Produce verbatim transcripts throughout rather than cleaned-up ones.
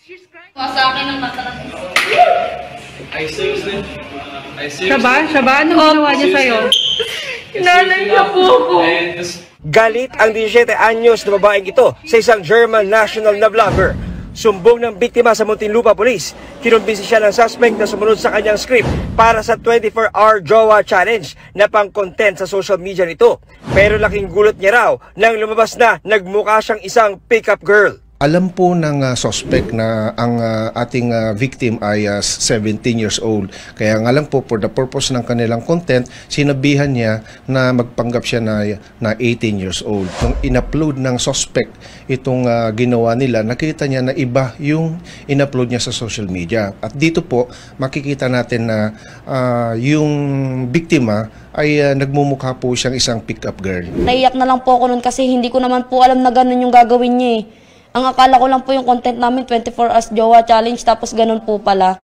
Sa akin ang natanong. I seriously? I seriously? Siya ba? Siya ba? Anong ginawa niya sa'yo? Nanay niya po ako. Galit ang disisiete anyos na babaeng ito sa isang German national na vlogger. Sumbong ng biktima sa Muntinlupa Police. Kinumbisi siya ng suspect na sumunod sa kanyang script para sa twenty-four hour Jowa Challenge na pang-content sa social media nito. Pero laking gulot niya raw nang lumabas na nagmukha siyang isang pick-up girl. Alam po ng uh, suspect na ang uh, ating uh, victim ay uh, seventeen years old. Kaya nga lang po, for the purpose ng kanilang content, sinabihan niya na magpanggap siya na, na eighteen years old. Nung in-upload ng suspect itong uh, ginawa nila, nakita niya na iba yung in-upload niya sa social media. At dito po, makikita natin na uh, yung biktima ay uh, nagmumukha po siyang isang pick-up girl. Naiyak na lang po ako nun kasi hindi ko naman po alam na ganun yung gagawin niya eh. Ang akala ko lang po yung content namin, twenty-four hours Jowa Challenge, tapos ganun po pala.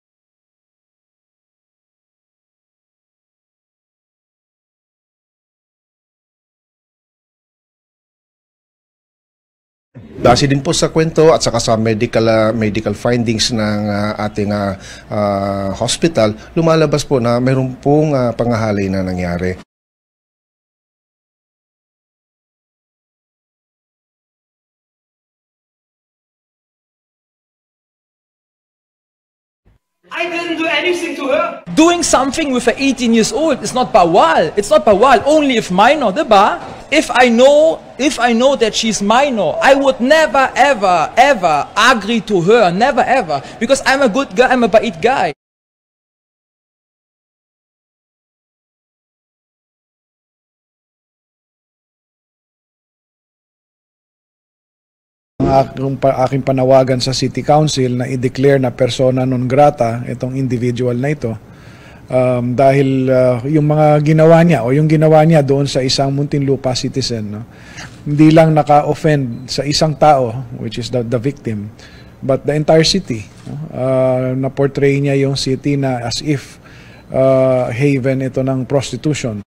Base din po sa kwento at saka sa medical uh, medical findings ng uh, ating uh, uh, hospital, lumalabas po na mayroon pong uh, pangahalay na nangyari. I didn't do anything to her. Doing something with an eighteen years old is not bawal. It's not bawal only if minor, diba? If I know, if I know that she's minor, I would never, ever, ever agree to her. Never, ever. Because I'm a good guy, I'm a bait guy. Ang aking panawagan sa City Council na i-declare na persona non grata itong individual na ito um, dahil uh, yung mga ginawa niya o yung ginawa niya doon sa isang Muntinlupa citizen, no? Hindi lang naka-offend sa isang tao, which is the, the victim, but the entire city. No? Uh, na-portray niya yung city na as if uh, haven ito ng prostitution.